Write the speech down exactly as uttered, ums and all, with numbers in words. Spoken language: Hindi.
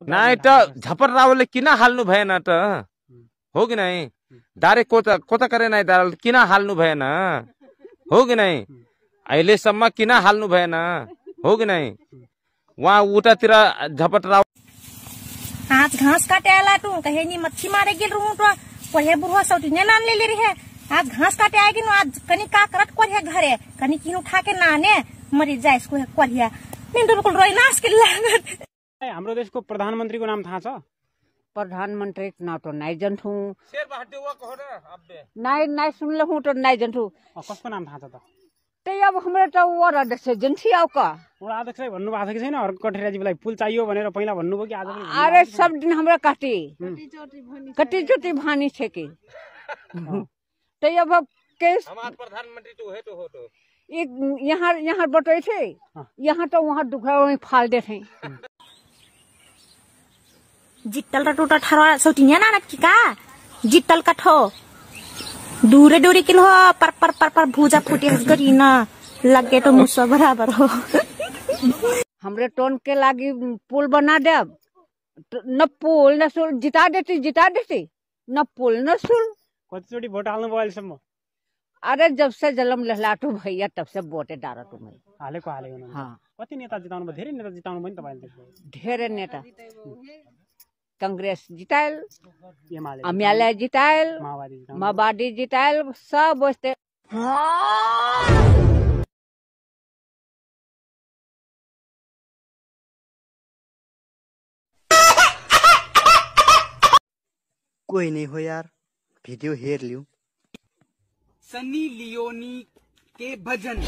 नहीं तो झपर रावले किना हाल्नु भएन त हो कि नहीं डाइरेक्ट कोता कोता करे नहीं दाल किना हाल्नु भएन हो कि नहीं अहिलेसम्म किन हाल्नु भएन हो कि नहीं वहाँ उतातिर झपट राव आज घास काटे आला तू कहे नी मच्छी मारे गेल रहूं तो कोहे बुढ़वा सौटी ने नान ले ले रही है आज घास काटे आएगी नो आज कनी का करत कोहे घरे कनी किन उठा के नाने मरी जाए इसको कोहिया निन तो बिल्कुल रोई नास के लागत हाम्रो देशको प्रधानमन्त्रीको नाम थाहा छ प्रधानमंत्री ना तो नहीं जनथू शेर बाटे हुआ कहो रे अबे नहीं नहीं सुन लहू तो नहीं जनथू कसको नाम थाहा छ त ते अब हाम्रो त वर अध्यक्ष जनथी आउ का वडा अध्यक्षले भन्नु भएको छ कि छैन हर कठेराजीलाई पुल चाहियो भनेर पहिला भन्नुभयो कि आज पनि अरे सब दिन हमरा काटी कटी चोटी भानी छे कि ते अब केस हमार प्रधानमंत्री तो है तो हो तो एक यहाँ यहाँ बटै थे यहाँ तो वहाँ दुखरा वहीं फाल दे थे जितल रा टोटा ठरवा सौटिया ना की का जितल का ठो दूरे दूरे किलो पर पर पर पर भूजा फूटी हसगरी ना लगे तो मुसा बराबर हो हमरे टोन के लागी पुल बना दे न पुल न सुल जिता देती जिता देती न पुल न सुल कतिचोटी भोट हाल्नु भयो अहिलेसम्म अरे जब से जलम लहलाटू भैया तब से वोटे डारा तुम हालेको हालेको हाँ कति नेता जिताउनु भयो धेरै नेता जिताउनु भयो नि तपाईले ढेरे नेता कांग्रेस जितायल एमाले अमियालय जितायल माओवादी जिताउनु माओवादी जितायल सब बस्ते कोई नहीं हो यार वीडियो हेर लियो सनी लियोनी के भजन